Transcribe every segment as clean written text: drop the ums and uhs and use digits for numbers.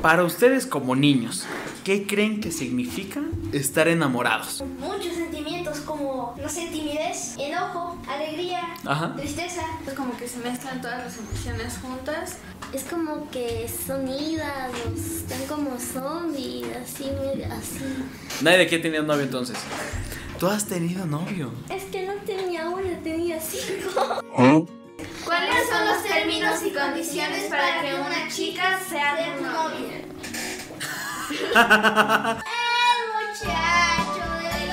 para ustedes como niños, ¿qué creen que significa estar enamorados? Muchos sentimientos como, no sé, timidez, enojo, alegría, tristeza. Es como que se mezclan todas las emociones juntas. Es como que son hígados, están como zombies, así. Nadie de aquí ha tenido novio entonces. ¿Tú has tenido novio? Es que no tenía uno, tenía 5. ¿Cuáles son los términos y condiciones para que una chica sea tu novia? El muchacho de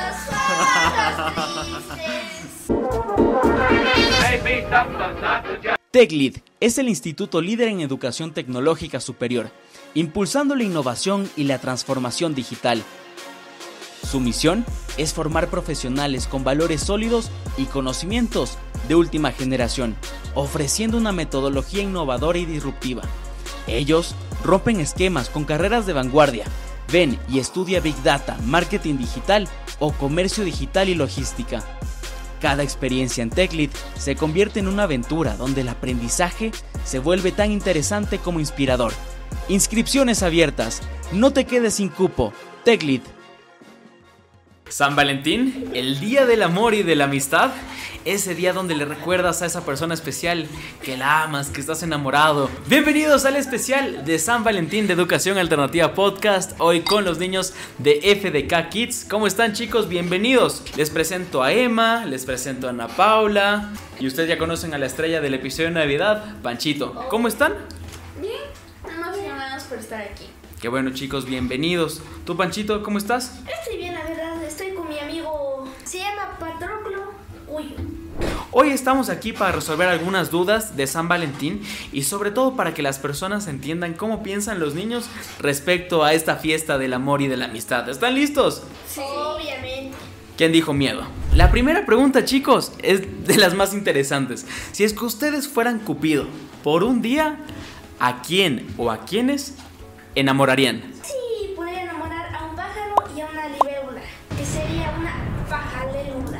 los ojos tristes. TechLead es el instituto líder en educación tecnológica superior, impulsando la innovación y la transformación digital. Su misión es formar profesionales con valores sólidos y conocimientos de última generación, ofreciendo una metodología innovadora y disruptiva. Ellos rompen esquemas con carreras de vanguardia. Ven y estudia Big Data, marketing digital o comercio digital y logística. Cada experiencia en TechLead se convierte en una aventura donde el aprendizaje se vuelve tan interesante como inspirador. Inscripciones abiertas. No te quedes sin cupo. TechLead. San Valentín, el día del amor y de la amistad, ese día donde le recuerdas a esa persona especial que la amas, que estás enamorado. Bienvenidos al especial de San Valentín de Educación Alternativa Podcast, hoy con los niños de FDK Kids. ¿Cómo están, chicos? Bienvenidos. Les presento a Emma, les presento a Ana Paula y ustedes ya conocen a la estrella del episodio de Navidad, Panchito. ¿Cómo están? Bien, emocionados por estar aquí. Qué bueno, chicos, bienvenidos. ¿Tú, Panchito, cómo estás? Estoy bien, la verdad. Estoy con mi amigo, se llama Patroclo Uyo. Hoy estamos aquí para resolver algunas dudas de San Valentín y sobre todo para que las personas entiendan cómo piensan los niños respecto a esta fiesta del amor y de la amistad. ¿Están listos? Sí. Obviamente. ¿Quién dijo miedo? La primera pregunta, chicos, es de las más interesantes. Si es que ustedes fueran Cupido por un día, ¿a quién o a quiénes enamorarían? Sí, podría enamorar a un pájaro y a una libélula, que sería una pajalélula.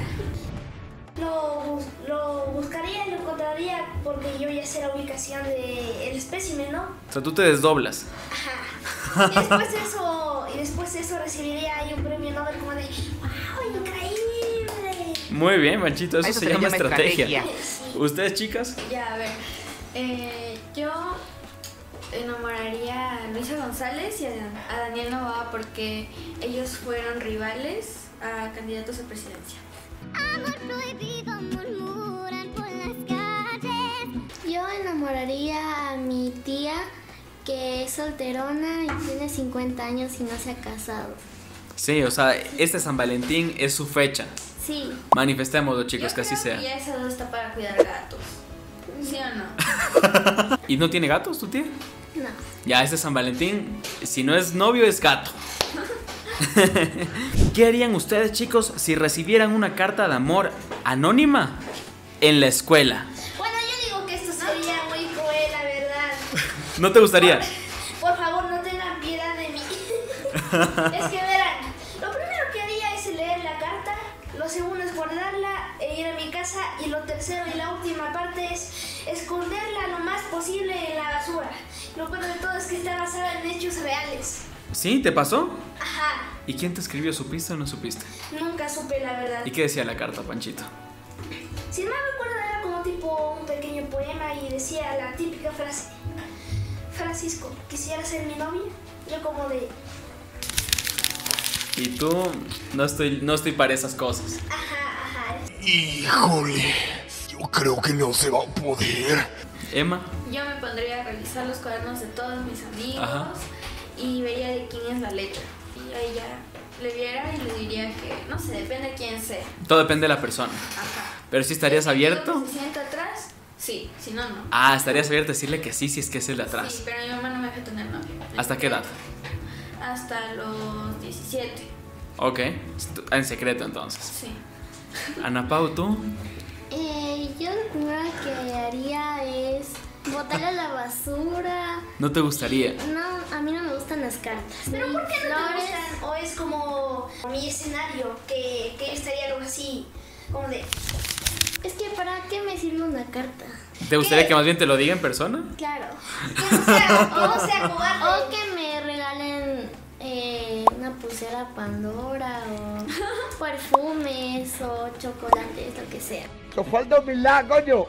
Lo buscaría y lo encontraría porque yo ya sé la ubicación del espécimen, ¿no? O sea, tú te desdoblas. Ajá. Y después de eso recibiría ahí un premio Nobel como de ¡wow, increíble! Muy bien, Manchito, eso se llama estrategia. Sí. ¿Ustedes, chicas? Ya, a ver. Yo enamoraría a Luisa González y a Daniel Noboa porque ellos fueron rivales a candidatos a presidencia. Amor prohibido murmuran por las calles. Yo enamoraría a mi tía que es solterona y tiene 50 años y no se ha casado. Sí, o sea, este San Valentín es su fecha. Sí. Manifestémoslo, chicos, Yo que así creo sea. que ya esa edad está para cuidar gatos. ¿Sí o no? ¿Y no tiene gatos tu tía? No. Ya, este San Valentín, si no es novio, es gato. ¿Qué harían ustedes, chicos, si recibieran una carta de amor anónima en la escuela? Bueno, yo digo que esto sería muy cruel, la verdad. ¿No te gustaría? Por favor, no tengan piedad de mí. Es que verán, lo primero que haría es leer la carta, lo segundo es guardarla e ir a mi casa y lo tercero y la última parte es esconderla lo más posible en la basura. Lo peor de todo es que está basada en hechos reales. ¿Sí? ¿Te pasó? Ajá, ¿Y quién te escribió? ¿Supiste o no supiste? nunca supe la verdad. ¿Y qué decía la carta, Panchito? Si no me recuerdo era como tipo un pequeño poema y decía la típica frase: Francisco, ¿quisiera ser mi novia? Yo como de... Y tú, no estoy para esas cosas. Ajá. Híjole, yo creo que no se va a poder. Emma. Yo me pondría a revisar los cuadernos de todos mis amigos. Ajá. Y vería de quién es la letra. Y ahí ya le viera y le diría que, no sé, depende de quién sea. Todo depende de la persona. Ajá. Pero si estarías abierto. Si se sienta atrás, sí, si no, no. Ah, estarías abierto a decirle que sí, si es que es el de atrás. Sí, pero mi mamá no me deja tener novio. ¿Hasta qué edad? Hasta los 17. Ok, en secreto entonces. Sí. Ana Pau, ¿tú? Yo lo primero que haría es botarla a la basura. ¿No te gustaría? No, a mí no me gustan las cartas. ¿Pero ni por qué no te flores. gustan? ¿O es como mi escenario que yo estaría algo así, como de... Es que ¿para qué me sirve una carta? ¿Te gustaría ¿Qué? que más bien te lo diga en persona? Claro. Que no sea cobarde? O que me pulsera Pandora o perfumes o chocolates, lo que sea. Te falta humildad, coño.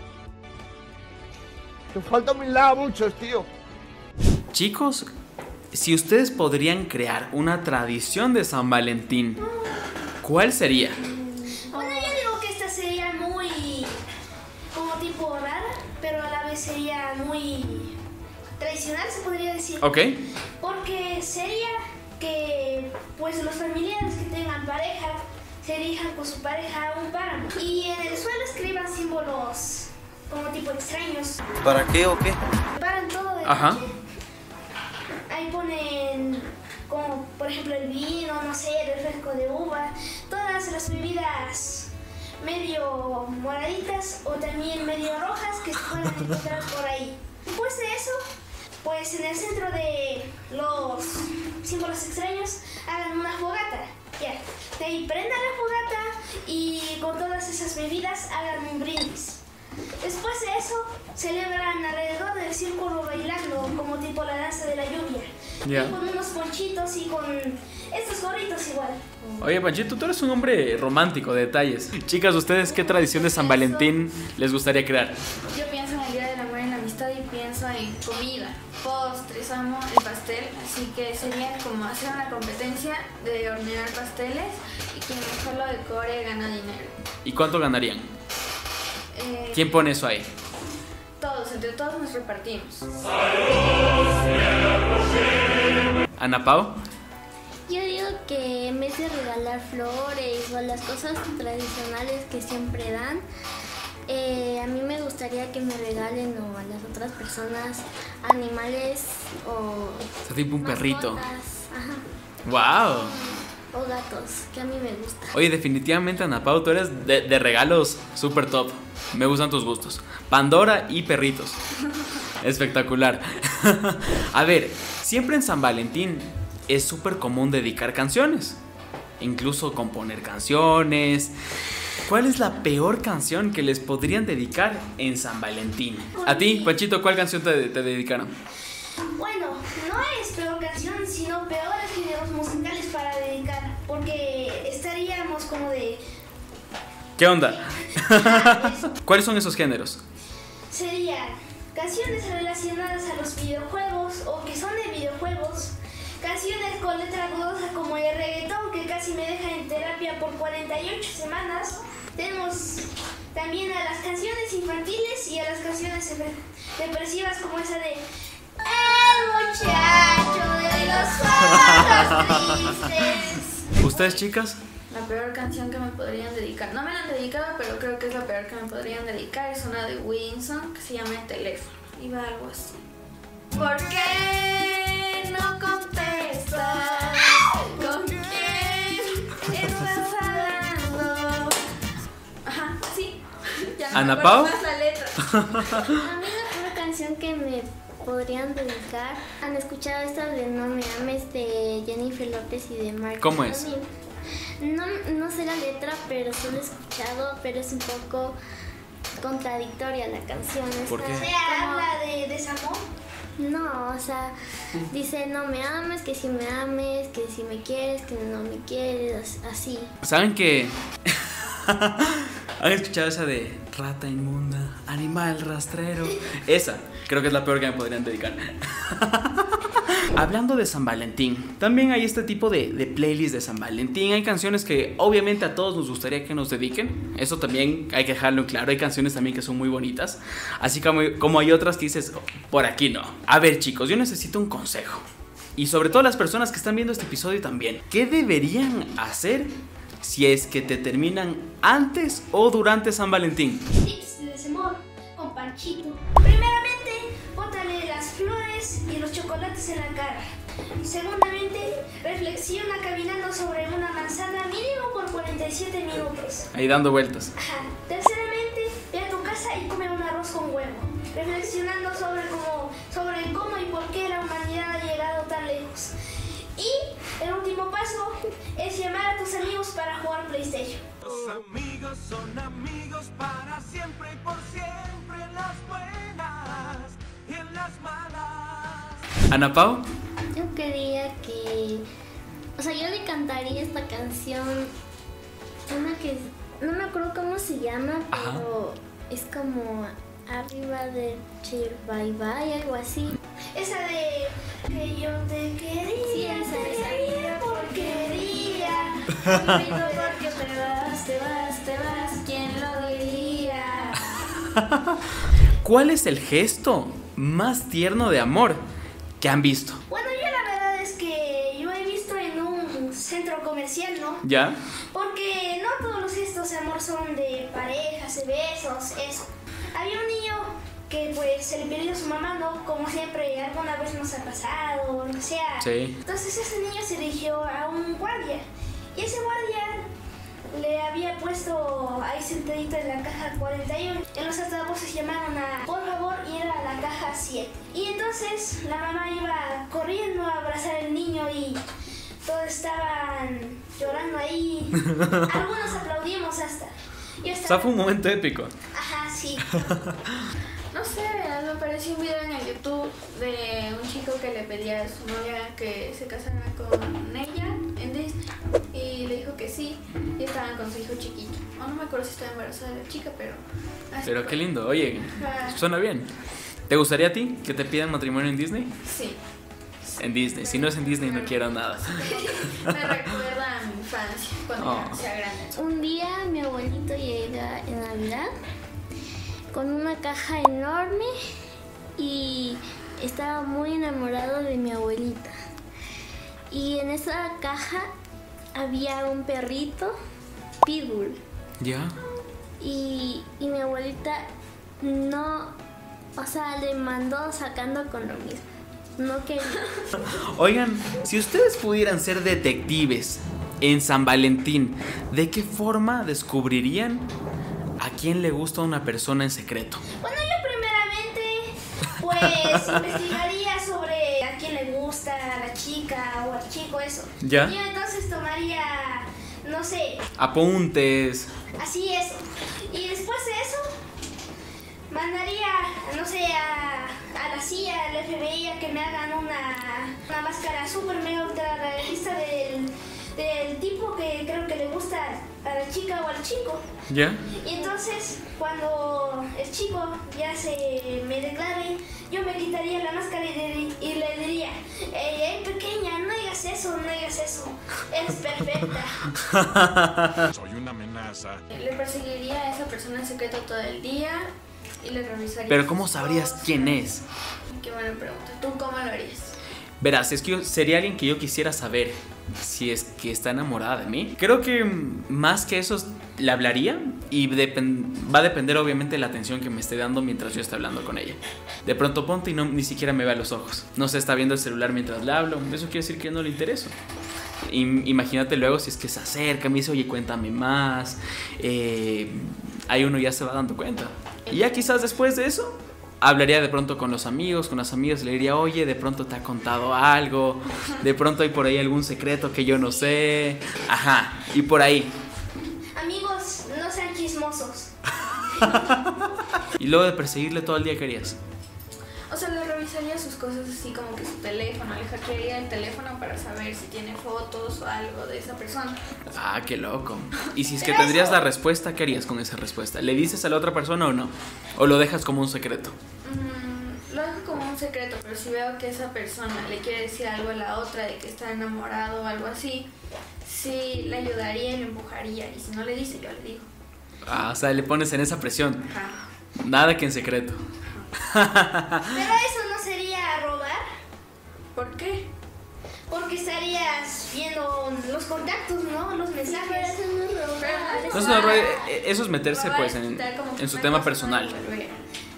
Te falta humildad mucho, tío. Chicos, si ustedes podrían crear una tradición de San Valentín, ¿cuál sería? Bueno, yo digo que esta sería muy como tipo rara, pero a la vez sería muy tradicional, se podría decir. Ok. Porque sería que pues los familiares que tengan pareja se dirijan con su pareja a un páramo y en el suelo escriban símbolos como tipo extraños. ¿Para qué o qué? Preparan todo de Ajá. noche. Ahí ponen como por ejemplo el vino, no sé, el refresco de uva, todas las bebidas medio moraditas o también medio rojas que se pueden encontrar por ahí. Después de eso, pues en el centro de los símbolos extraños hagan una fogata. Ya, de ahí prendan la fogata y con todas esas bebidas hagan un brindis. Después de eso, celebran alrededor del círculo bailando como tipo la danza de la lluvia. Ya. Y con unos ponchitos y con estos gorritos igual. Oye, Panchito, tú eres un hombre romántico de detalles. Chicas, ¿ustedes qué tradición de San Valentín les gustaría crear? Yo pienso en el Día del Amor y la Amistad y pienso en comida, postres, amo el pastel, así que sería como hacer una competencia de hornear pasteles y quien mejor lo decore gana dinero. ¿Y cuánto ganarían? ¿Quién pone eso ahí? Todos, entre todos nos repartimos. ¿Ana Pau? Yo digo que en vez de regalar flores o las cosas tradicionales que siempre dan, a mí me gustaría que me regalen o a las otras personas animales o sea, tipo un perrito. mascotas, ajá, ¡Wow! o gatos, que a mí me gusta. Oye, definitivamente, Ana Pau, tú eres de regalos súper top. Me gustan tus gustos. Pandora y perritos. Espectacular. A ver, siempre en San Valentín es súper común dedicar canciones. Incluso componer canciones. ¿Cuál es la peor canción que les podrían dedicar en San Valentín? A ti, Panchito, ¿cuál canción te dedicaron? Bueno, no es peor canción, sino peores géneros musicales para dedicar, porque estaríamos como de... ¿Qué onda? ¿Cuáles son esos géneros? Serían canciones relacionadas a los videojuegos o que son de videojuegos, canciones con letra dudosa como el reggaetón que casi me deja en terapia por 48 semanas. Tenemos también a las canciones infantiles y a las canciones depresivas como esa de El muchacho de los ojos tristes. ¿Ustedes, chicas? La peor canción que me podrían dedicar, no me la han dedicado, pero creo que es la peor que me podrían dedicar, es una de Winson que se llama El teléfono, y va algo así. ¿Por qué no contestas? ¿Con quién estás hablando? Ajá, sí. Ya no ¿Ana me acuerdo Pau? más la letra. A mí la peor canción que me podrían dedicar, ¿han escuchado esta de No me ames de Jennifer López y de Marc ¿Cómo es? Anthony? No sé la letra, pero sí lo he escuchado, pero es un poco contradictoria la canción. ¿Por qué? O sea, habla de desamor. No, o sea, dice no me ames, que si me ames, que si me quieres, que no me quieres, así. ¿Saben que han escuchado esa de rata inmunda, animal rastrero? Esa, creo que es la peor que me podrían dedicar. Hablando de San Valentín, también hay este tipo de playlists de San Valentín. Hay canciones que obviamente a todos nos gustaría que nos dediquen. Eso también hay que dejarlo en claro. Hay canciones también que son muy bonitas, así como hay otras que dices, por aquí no. A ver, chicos, yo necesito un consejo. Y sobre todo las personas que están viendo este episodio también. ¿Qué deberían hacer si es que te terminan antes o durante San Valentín? Tips de desamor con Panchito. Primeramente, bótale las flores y los chocolates en la cara. Segundamente, reflexiona caminando sobre una manzana mínimo por 47 minutos. Ahí dando vueltas. Ajá. Terceramente, ve a tu casa y come un arroz con huevo, reflexionando sobre cómo y por qué la humanidad ha llegado tan lejos. Y el último paso es llamar a tus amigos para jugar PlayStation. Los amigos son amigos para siempre y por siempre, en las buenas y en las malas. ¿Ana Pau? Yo quería que O sea, yo le cantaría esta canción, una que no me acuerdo cómo se llama, pero es como arriba de Cheer Bye Bye, algo así. Esa de que yo te quería, Sí, esa. quería porquería. Olvido porque te vas, ¿quién lo diría? ¿Cuál es el gesto más tierno de amor que han visto? Bueno, yo la verdad es que yo he visto en un centro comercial, ¿no? ¿Ya? Porque no todos los gestos de amor son de parejas, de besos, eso. Había un niño que pues se le perdió a su mamá, ¿no? Como siempre, alguna vez nos ha pasado, o sea. Sí. Entonces ese niño se dirigió a un guardia. Y ese guardia le había puesto ahí sentadito en la caja 41. En los altavoces llamaron a por favor y era la caja 7. Y entonces la mamá iba corriendo a abrazar al niño y todos estaban llorando ahí. Algunos aplaudimos hasta. Yo O sea, estaba... fue un momento épico. Ajá, sí. No sé, me apareció un video en el YouTube de un chico que le pedía a su novia que se casara con ella en Disney y le dijo que sí y estaban con su hijo chiquito. No me acuerdo si estaba embarazada la chica, pero... así Pero fue. qué lindo, oye, Ajá. suena bien. ¿Te gustaría a ti que te pidan matrimonio en Disney? Sí, En Disney, si no es en Disney no quiero nada. me recuerda a mi infancia cuando Oh. ya sea grande. Un día mi abuelito llega en Navidad con una caja enorme y estaba muy enamorado de mi abuelita. Y en esa caja había un perrito, Pitbull. ¿Ya? Y mi abuelita no, o sea, le mandó sacando con lo mismo. No quería. Oigan, si ustedes pudieran ser detectives en San Valentín, ¿de qué forma descubrirían a quién le gusta una persona en secreto? Bueno, yo primeramente, pues, investigaría sobre a quién le gusta, a la chica o al chico, eso. ¿Ya? Y entonces tomaría, no sé, Apuntes. así eso. Y después de eso, mandaría, no sé, a la CIA, al FBI, a que me hagan una máscara súper mega ultra realista del tipo que creo que le gusta a la chica o al chico. ¿Ya? Y entonces, cuando el chico ya se me declare, yo me quitaría la máscara y le diría, hey, pequeña, no digas eso, no digas eso, eres perfecta. Soy una amenaza. Le perseguiría a esa persona en secreto todo el día y le revisaría. Pero ¿cómo sus sabrías cosas. quién es? Qué buena pregunta. ¿Tú cómo lo harías? Verás, es que sería alguien que yo quisiera saber si es que está enamorada de mí. Creo que más que eso le hablaría y va a depender obviamente de la atención que me esté dando mientras yo esté hablando con ella. De pronto ponte y ni siquiera me ve a los ojos. No se está viendo el celular mientras le hablo. Eso quiere decir que no le intereso. Imagínate luego si es que se acerca, me dice, oye, cuéntame más. Ahí uno ya se va dando cuenta. Y ya quizás después de eso hablaría de pronto con los amigos, con las amigas, le diría, oye, de pronto te ha contado algo, de pronto hay por ahí algún secreto que yo no sé, ajá, y por ahí. Amigos, no sean chismosos. Y luego de perseguirle todo el día, ¿qué harías? O sea, le revisaría sus cosas así como que su teléfono, le hackearía el teléfono para saber si tiene fotos o algo de esa persona. Ah, qué loco. Y si es que tendrías la respuesta, ¿qué harías con esa respuesta? ¿Le dices a la otra persona o no? ¿O lo dejas como un secreto? Lo dejo como un secreto, pero si veo que esa persona le quiere decir algo a la otra de que está enamorado o algo así, sí le ayudaría y le empujaría. Y si no le dice, yo le digo. Ah, o sea, le pones en esa presión. Ajá. Nada que en secreto. Pero eso no sería robar, ¿Por qué? porque estarías viendo los contactos, ¿no? Los mensajes. Entonces, no, eso es meterse Robar pues es quitar como que en su una tema cosa personal. y volver.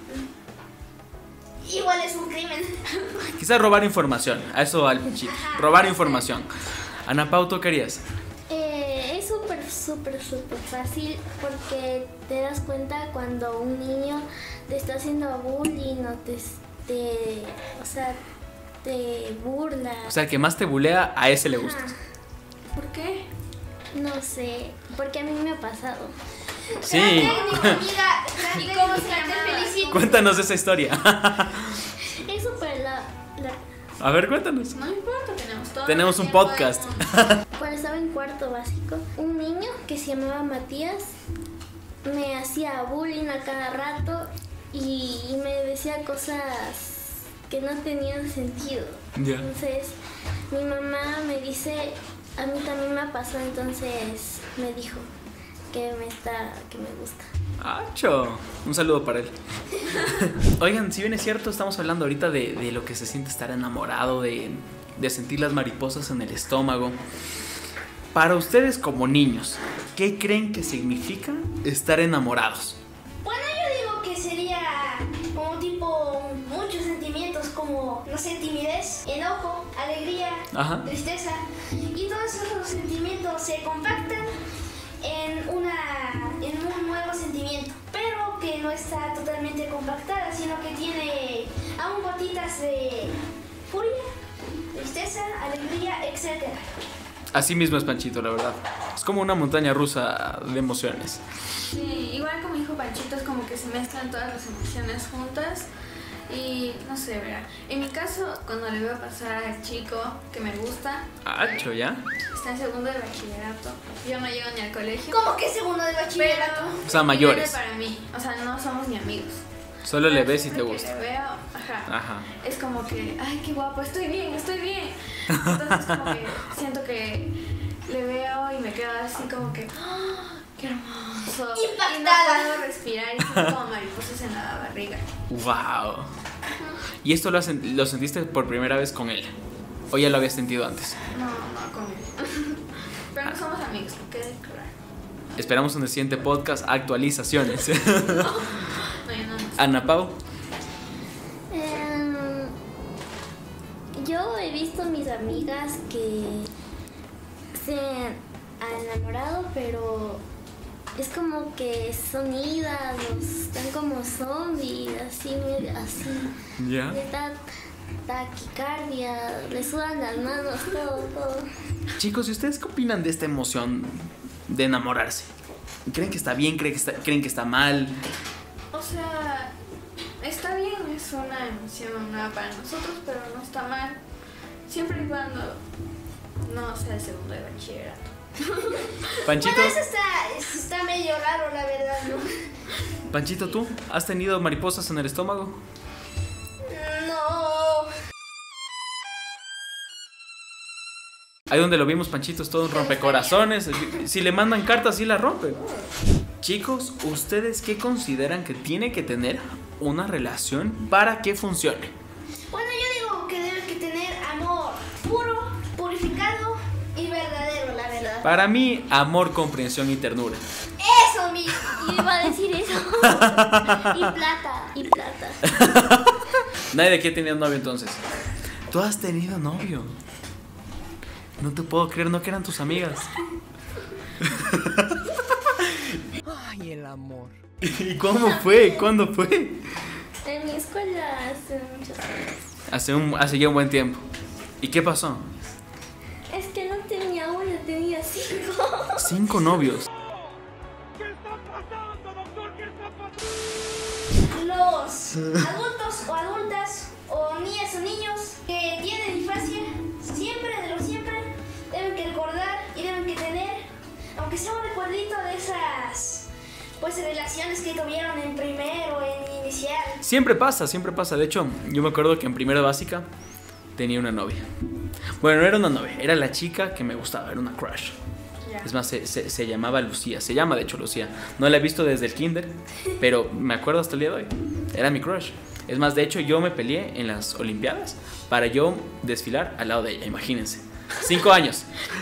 Igual es un crimen. Quizás robar información. A eso va el Panchito. Robar información. Ana Pau, ¿tú qué harías? Es súper fácil porque te das cuenta cuando un niño te está haciendo bullying o o sea, te burla. O sea, el que más te bulea, a ese le gusta. ¿Por qué? No sé, porque a mí me ha pasado. Sí. Amiga, ¿Y cómo se te llamaba? felicito. Cuéntanos esa historia. Es súper A ver, cuéntanos. No importa, tenemos todo. Tenemos el un tiempo podcast. del mundo. Cuando estaba en cuarto básico, un niño que se llamaba Matías me hacía bullying a cada rato y me decía cosas que no tenían sentido. Ya. Entonces mi mamá me dice, a mí también me pasó, entonces me dijo que me gusta. ¡Acho! Un saludo para él. Oigan, si bien es cierto, estamos hablando ahorita de lo que se siente estar enamorado, de sentir las mariposas en el estómago. Para ustedes como niños, ¿qué creen que significa estar enamorados? Bueno, yo digo que sería como tipo muchos sentimientos como, no sé, timidez, enojo, alegría, Ajá. tristeza. Y todos esos sentimientos se compactan en un nuevo sentimiento, pero que no está totalmente compactada, sino que tiene aún gotitas de furia, tristeza, alegría, etc. Así mismo es Panchito, la verdad. Es como una montaña rusa de emociones. Sí, igual como dijo Panchito, es como que se mezclan todas las emociones juntas. Y no sé, ¿verdad? En mi caso, cuando le veo pasar al chico que me gusta, ¡Acho, ya! está en segundo de bachillerato. Yo no llego ni al colegio. ¿Cómo que segundo de bachillerato? O sea, mayores. Para mí, o sea, no somos ni amigos. Solo le Pero ves y te siempre que gusta. le veo, ajá, Ajá. es como que, ay, qué guapo, estoy bien. Entonces como que siento que le veo y me quedo así como que, ¡ah! ¡Qué hermoso! Impactada. Y no puedo respirar y siento como mariposas en la barriga. ¡Wow! ¿Y esto lo sentiste por primera vez con él? ¿O ya lo habías sentido antes? No con él. Pero no somos amigos, que quede claro. Esperamos en el siguiente podcast actualizaciones. No, yo no. Ana Pau. Yo he visto mis amigas que se han enamorado, pero es como que son ídolos, están como zombies, así. ¿Ya? Les da taquicardia, les sudan las manos, todo. Chicos, ¿y ustedes qué opinan de esta emoción de enamorarse? ¿Creen que está bien? ¿Creen que está mal? O sea, está bien, es una emoción nueva para nosotros, pero no está mal. Siempre y cuando no sea el segundo de bachillerato. Panchito, Bueno, eso está medio raro, la verdad, ¿no? Panchito, ¿tú has tenido mariposas en el estómago? No. Ahí donde lo vimos, Panchito, es todo un rompecorazones. Si le mandan cartas, sí la rompe. Chicos, ¿ustedes qué consideran que tiene que tener una relación para que funcione? Bueno, yo digo que debe que tener amor puro, purificado y verdadero, la verdad. Para mí, amor, comprensión y ternura. Eso mismo. Yo iba a decir eso. y plata. Nadie de aquí ha tenido novio entonces. ¿Tú has tenido novio? No te puedo creer, no que eran tus amigas. Ay, el amor. ¿Y cómo fue? ¿Cuándo fue? En mi escuela hace muchos años. Hace ya un buen tiempo. ¿Y qué pasó? Es que no tenía uno, tenía 5. 5 novios. Los adultos o adultas o niñas o niños que tienen infancia siempre deben que recordar y deben que tener, aunque sea un recuerdito de esas pues relaciones que tuvieron en primero, en inicial. Siempre pasa. De hecho, yo me acuerdo que en primera básica tenía una novia. Bueno, no era una novia, era la chica que me gustaba, era una crush. Ya. Es más, se llamaba Lucía, se llama de hecho Lucía. No la he visto desde el kinder, pero me acuerdo hasta el día de hoy. Era mi crush. Es más, de hecho yo me peleé en las Olimpiadas para yo desfilar al lado de ella, imagínense. 5 años.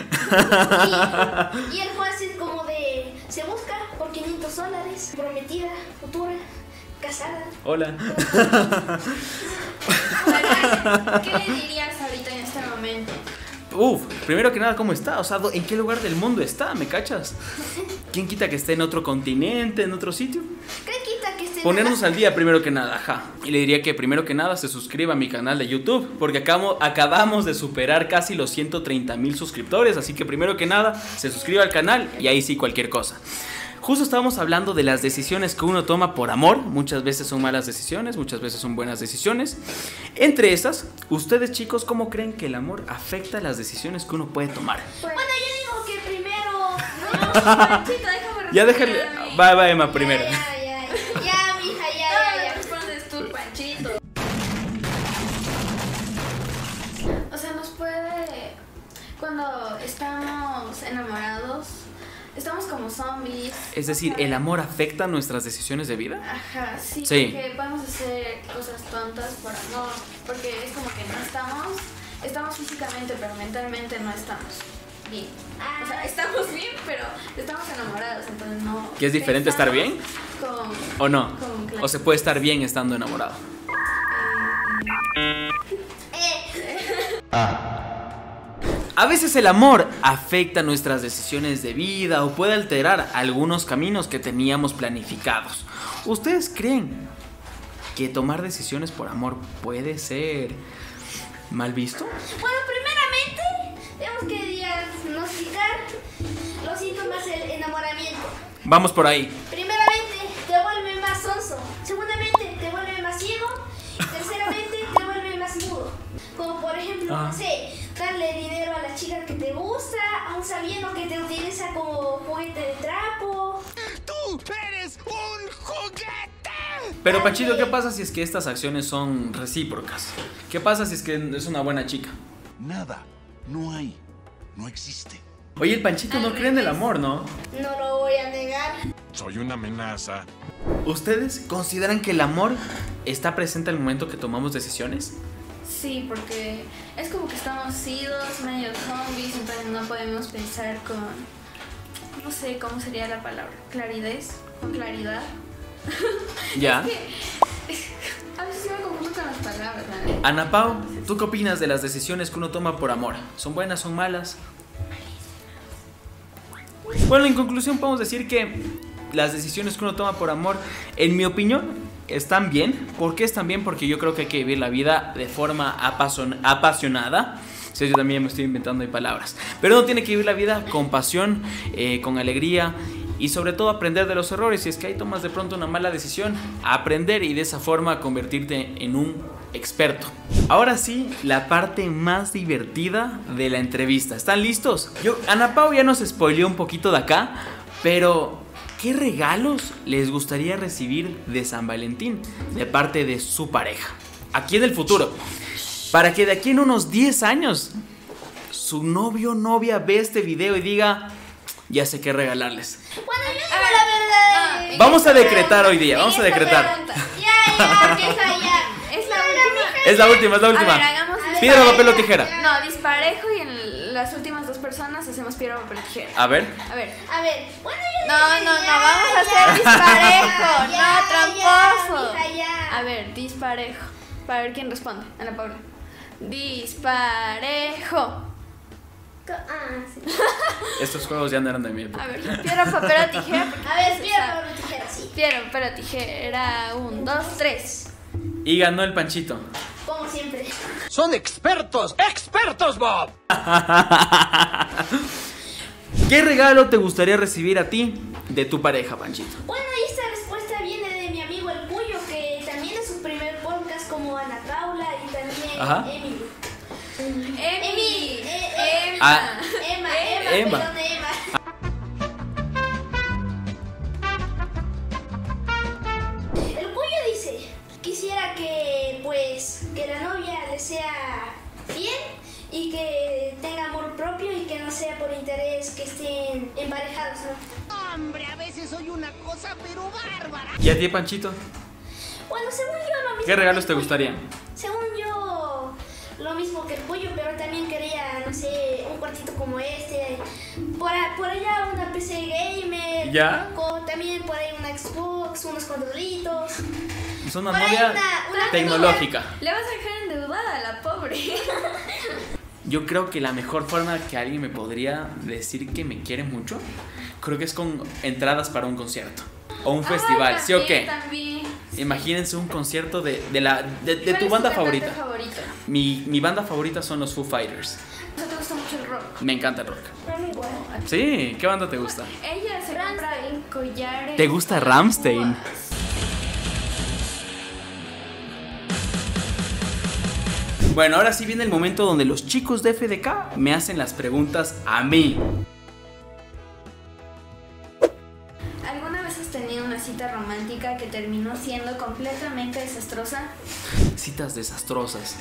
Y él fue así como de, se busca por $500, prometida, futura, casada. Hola. Bueno, ¿qué le dirías ahorita en este momento? Primero que nada, ¿cómo está? O sea, ¿en qué lugar del mundo está? ¿Me cachas? ¿Quién quita que esté en otro continente, en otro sitio? ¿Qué quita que esté Ponernos al día primero que nada, ajá. Y le diría que primero que nada se suscriba a mi canal de YouTube, porque acabamos de superar casi los 130,000 suscriptores, así que primero que nada se suscriba al canal y ahí sí cualquier cosa. Justo estábamos hablando de las decisiones que uno toma por amor. Muchas veces son malas decisiones, muchas veces son buenas decisiones. Entre esas, ustedes chicos, ¿cómo creen que el amor afecta las decisiones que uno puede tomar? Bueno, yo digo que primero. No, Panchito, déjame Ya responder déjale, a mí. va Emma primero. Ya, mija, No, ya. respondes tú, Panchito. O sea, nos puede... Cuando estamos enamorados, estamos como zombies. Es decir, ¿el amor afecta nuestras decisiones de vida? Ajá, sí, Sí. porque podemos hacer cosas tontas por amor, porque es como que no estamos físicamente, pero mentalmente no estamos bien. O sea, estamos bien, pero estamos enamorados, entonces no... ¿Que es diferente estar bien? Con... ¿O no? Con ¿O se puede estar bien estando enamorado? A veces el amor afecta nuestras decisiones de vida o puede alterar algunos caminos que teníamos planificados. ¿Ustedes creen que tomar decisiones por amor puede ser mal visto? Bueno, primeramente, tenemos que diagnosticar los síntomas del enamoramiento. Vamos por ahí. Primeramente, te vuelve más sonso. Segundamente, te vuelve más ciego. Terceramente, te vuelve más mudo. Como por ejemplo, no sé, darle dinero a la chica que te gusta, aún sabiendo que te utiliza como juguete de trapo. ¡Tú eres un juguete! Pero Panchito, ¿qué pasa si es que estas acciones son recíprocas? ¿Qué pasa si es que es una buena chica? Nada, no hay, no existe. Oye, el Panchito no cree en el amor, ¿no? No lo voy a negar. Soy una amenaza. ¿Ustedes consideran que el amor está presente al momento que tomamos decisiones? Sí, porque es como que estamos idos, medio zombies, entonces no podemos pensar con... No sé cómo sería la palabra. ¿Claridad? ¿Con claridad? Ya. A veces sí me confundo con las palabras, la neta. Ana Pau, ¿tú qué opinas de las decisiones que uno toma por amor? ¿Son buenas, son malas? Bueno, en conclusión podemos decir que las decisiones que uno toma por amor, en mi opinión, están bien. ¿Por qué están bien? Porque yo creo que hay que vivir la vida de forma apasionada. Sí, yo también me estoy inventando ahí palabras. Pero uno tiene que vivir la vida con pasión, con alegría y sobre todo aprender de los errores. Si es que ahí tomas de pronto una mala decisión, aprender y de esa forma convertirte en un experto. Ahora sí, la parte más divertida de la entrevista. ¿Están listos? Ana Pau ya nos spoileó un poquito de acá, pero ¿qué regalos les gustaría recibir de San Valentín de parte de su pareja? Aquí en el futuro. Para que de aquí en unos 10 años su novio o novia ve este video y diga, ya sé qué regalarles. Bueno, yo digo la verdad. Vamos a decretar hoy día, vamos a decretar. Pregunta. Ya, vieja, ya. Es la última. Es la última, es la A ver, última. hagamos Piedra, papel o tijera. No, disparejo y en las últimas dos personas hacemos piedra, papel, tijera. A ver. A ver. A ver, bueno, yo No, digo que vamos a ya, hacer disparejo, ya, no tramposo. Ya, mija, ya. A ver, disparejo. Para ver quién responde. Ana Paula. Disparejo. Sí. Estos juegos ya no eran de mi época. A ver, piedra, papel o tijera. porque A ver, se piedra, sabe. papel, tijera, sí. Piedra, papel o tijera. 1, 2, 3. Y ganó el Panchito. Como siempre. Son expertos, Bob. ¿Qué regalo te gustaría recibir a ti de tu pareja, Panchito? Bueno, y esta respuesta viene de mi amigo El Puyo, que también es su primer podcast como Ana Paula y también Ajá. Emily. Emi. Ah. Emma, Emma. perdón, Emma. El Puyo dice, quisiera que la novia le sea fiel y que tenga amor propio y que no sea por interés que estén emparejados, ¿no? Hombre, a veces soy una cosa pero bárbara. ¿Y a ti, Panchito? Bueno, según yo lo mismo. ¿Qué regalos que te el Puyo. gustarían? Según yo, lo mismo que el Puyo, pero también quería, no sé, un cuartito como este. Por allá una PC gamer. ¿Ya? También por ahí una Xbox, unos controlitos. Es una Por ahí novia una tecnológica. Le vas a dejar endeudada a la pobre. Yo creo que la mejor forma que alguien me podría decir que me quiere mucho, creo que es con entradas para un concierto o un festival, ¿sí o qué? También. Imagínense un concierto de tu ¿Cuál es banda cantante favorita. favorito? Mi banda favorita son los Foo Fighters. ¿No te gusta mucho el rock? Me encanta el rock. A mí igual. Sí, ¿qué banda te gusta? Ella se compra collares. ¿Te gusta Rammstein? Bueno, ahora sí viene el momento donde los chicos de FDK me hacen las preguntas a mí. ¿Alguna vez has tenido una cita romántica que terminó siendo completamente desastrosa? Citas desastrosas.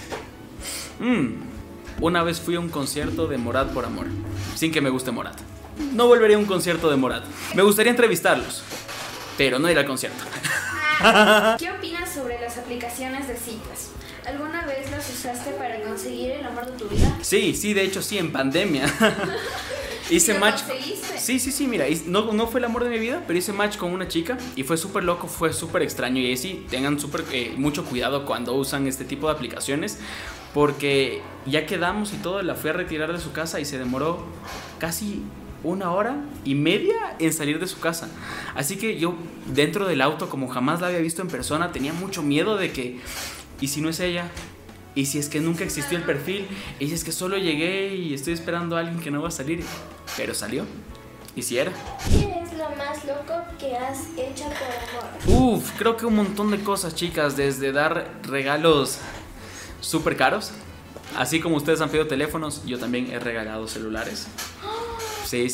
Una vez fui a un concierto de Morat por amor, sin que me guste Morat. No volvería a un concierto de Morat. Me gustaría entrevistarlos, pero no ir al concierto. ¿Qué opinas sobre las aplicaciones de citas? ¿Alguna vez las usaste para conseguir el amor de tu vida? Sí, de hecho sí, en pandemia. Hice ¿Lo match. conseguiste? Sí, mira, no fue el amor de mi vida, pero hice match con una chica y fue súper loco, fue súper extraño. Y sí, tengan mucho cuidado cuando usan este tipo de aplicaciones, porque ya quedamos y todo, la fui a retirar de su casa y se demoró casi 1 hora y media en salir de su casa. Así que yo dentro del auto, como jamás la había visto en persona, tenía mucho miedo de que, ¿y si no es ella? ¿Y si es que nunca existió el perfil? ¿Y si es que solo llegué y estoy esperando a alguien que no va a salir? Pero salió. ¿Y si era? ¿Qué es lo más loco que has hecho por amor? Creo que un montón de cosas, chicas. Desde dar regalos súper caros, así como ustedes han pedido teléfonos, yo también he regalado celulares. Sí.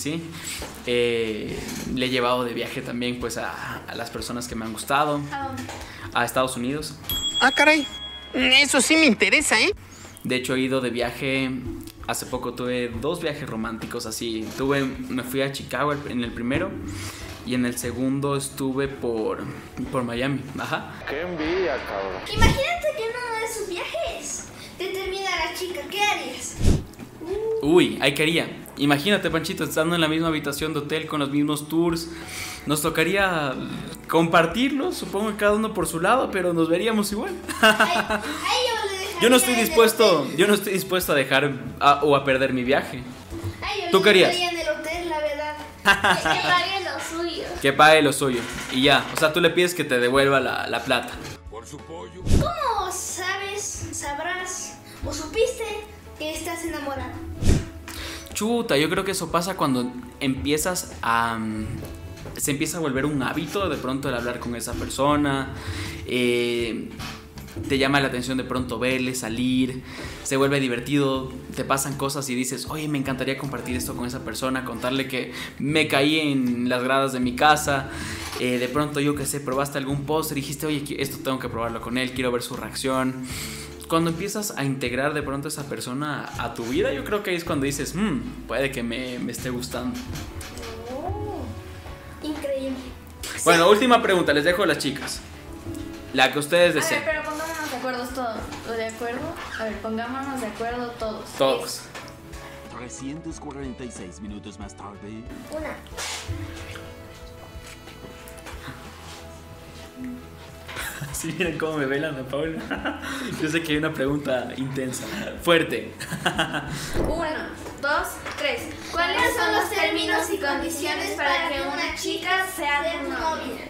Le he llevado de viaje también pues a las personas que me han gustado. A Estados Unidos. Ah, caray. Eso sí me interesa, ¿eh? De hecho he ido de viaje. Hace poco tuve 2 viajes románticos así. Me fui a Chicago en el primero. Y en el segundo estuve por Miami. Ajá. Qué envidia, cabrón. Imagínate que en uno de sus viajes te termina la chica. ¿Qué harías? Ahí quería. Imagínate, Panchito, estando en la misma habitación de hotel con los mismos tours. Nos tocaría compartirlos, supongo que cada uno por su lado, pero nos veríamos igual. Yo no estoy dispuesto a dejar o a perder mi viaje. ¿Tú qué harías? En el hotel, la verdad. Que pague lo suyo. Que pague lo suyo. Y ya, o sea, tú le pides que te devuelva la plata. Por su pollo. ¿Cómo sabrás o supiste que estás enamorado? Chuta, yo creo que eso pasa cuando se empieza a volver un hábito de pronto el hablar con esa persona. Te llama la atención de pronto verle, salir, se vuelve divertido, te pasan cosas y dices, oye, me encantaría compartir esto con esa persona, contarle que me caí en las gradas de mi casa, de pronto yo qué sé, probaste algún postre y dijiste, oye, esto tengo que probarlo con él, quiero ver su reacción. Cuando empiezas a integrar de pronto a esa persona a tu vida, yo creo que ahí es cuando dices, puede que me esté gustando. Increíble. Bueno, última pregunta, les dejo a las chicas. La que ustedes deseen. A ver, pero pongámonos de acuerdo todos. ¿De acuerdo? A ver, pongámonos de acuerdo todos. Todos. 346 minutos más tarde. Una. Sí, miren cómo me velan a Paula. Yo sé que hay una pregunta intensa, fuerte. 1, 2, 3. ¿Cuáles son los términos y condiciones para que una chica sea tu novia?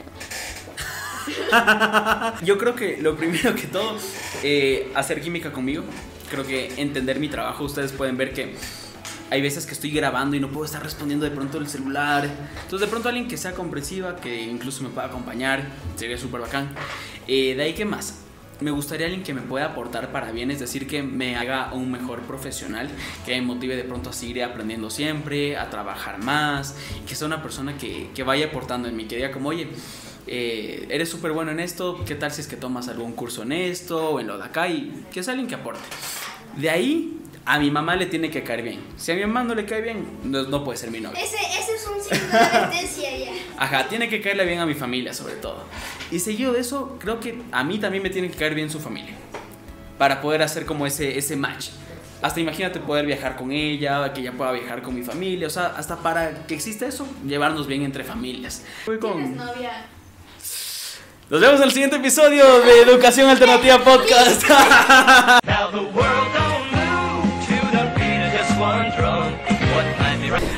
Yo creo que lo primero que todo, hacer química conmigo. Creo que entender mi trabajo. Ustedes pueden ver que hay veces que estoy grabando y no puedo estar respondiendo de pronto el celular. Entonces de pronto alguien que sea comprensiva, que incluso me pueda acompañar, sería súper bacán. De ahí, ¿qué más? Me gustaría alguien que me pueda aportar para bien, es decir, que me haga un mejor profesional, que me motive de pronto a seguir aprendiendo siempre, a trabajar más, que sea una persona que vaya aportando en mí, que diga como, oye, eres súper bueno en esto, ¿qué tal si es que tomas algún curso en esto o en lo de acá? Y que sea alguien que aporte. De ahí, a mi mamá le tiene que caer bien. Si a mi mamá no le cae bien, no puede ser mi novia. Ese es un signo de advertencia ya. Ajá, tiene que caerle bien a mi familia sobre todo. Y seguido de eso, creo que a mí también me tiene que caer bien su familia, para poder hacer como ese match. Hasta imagínate poder viajar con ella, que ella pueda viajar con mi familia. O sea, hasta para que exista eso, llevarnos bien entre familias. ¿Tienes novia? Nos vemos en el siguiente episodio de Educación Alternativa Podcast.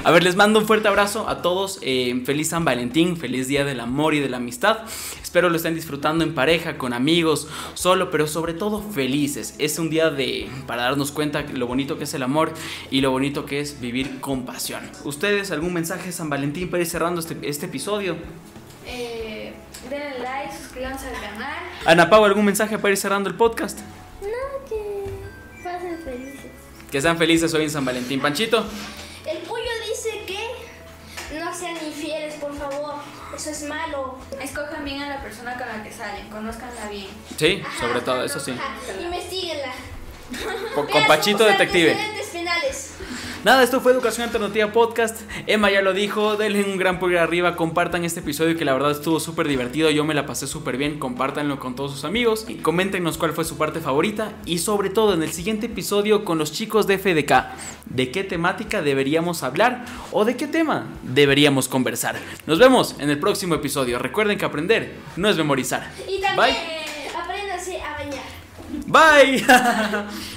A ver, les mando un fuerte abrazo a todos. Feliz San Valentín, feliz Día del Amor y de la Amistad. Espero lo estén disfrutando en pareja, con amigos, solo, pero sobre todo felices. Es un día para darnos cuenta de lo bonito que es el amor y lo bonito que es vivir con pasión. ¿Ustedes algún mensaje de San Valentín para ir cerrando este episodio? Denle like, suscríbanse al canal. Ana Pau, ¿algún mensaje para ir cerrando el podcast? No, que pasen felices. Que sean felices hoy en San Valentín. Panchito. El Pollo dice que no sean infieles, por favor. Eso es malo. Escojan bien a la persona con la que salen, conózcanla bien. Sí, sobre todo, eso sí. Investíguenla. Con Pachito Detective. Penales. Nada, esto fue Educación Alternativa Podcast. Emma ya lo dijo, denle un gran pulgar arriba, compartan este episodio que la verdad estuvo súper divertido, yo me la pasé súper bien, compártanlo con todos sus amigos y coméntenos cuál fue su parte favorita y sobre todo en el siguiente episodio con los chicos de FDK, de qué temática deberíamos hablar o de qué tema deberíamos conversar. Nos vemos en el próximo episodio, recuerden que aprender no es memorizar. Y también apréndanse a bañar. Bye.